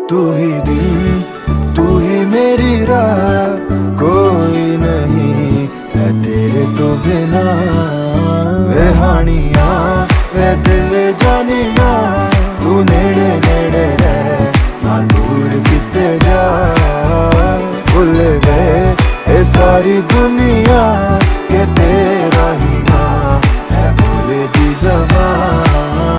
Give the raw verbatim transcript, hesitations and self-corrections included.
तू ही दिल, तू ही मेरी राह, कोई नहीं है तेरे तो बिना। वे हानिया वे दिल जानिया, तू नेड़े नेड़े रह ना दूर किते जा। भुल गए ये सारी दुनिया के तेरा ही